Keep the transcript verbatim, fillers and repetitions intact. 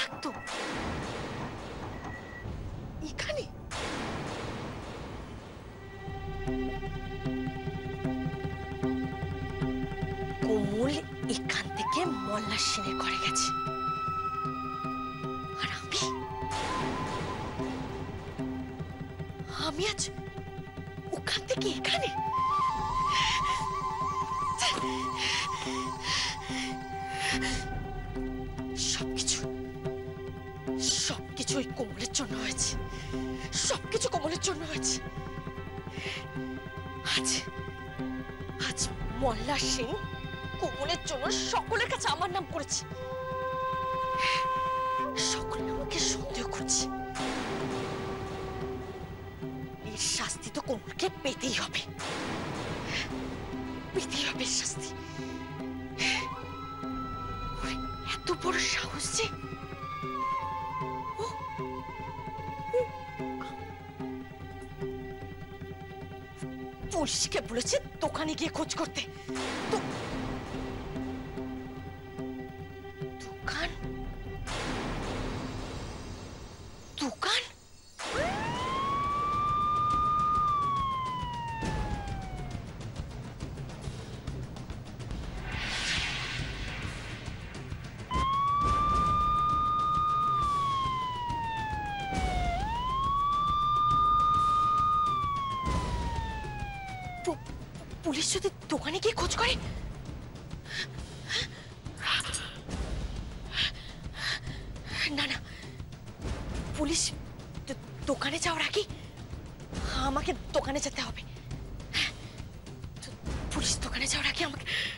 থাকতো এখানে। কোমল এখান থেকে মল্লার সেনের ঘরে গেছে, আর আমি আমি আজ ওখান থেকে এখানে। সবকিছু সবকিছু ওই কোমলের জন্য হয়েছে, সবকিছু কোমলের জন্য হয়েছে। আজ আজ মল্লা সিং কোমলের জন্য সকলের কাছে আমার নাম করেছে, সকলে আমাকে সন্দেহ করছে। এর শাস্তি তো কোমলকে পেতেই হবে, পেতেই হবে শাস্তি। এত বড় সাহস যে পুলিশকে বলেছে দোকানে গিয়ে খোঁজ করতে। দোকান দোকান পুলিশ যদি দোকানে গিয়ে খোঁজ করে, না না, পুলিশ দোকানে যাওয়ার আগে আমাকে দোকানে যেতে হবে। পুলিশ দোকানে যাওয়ার আগে আমাকে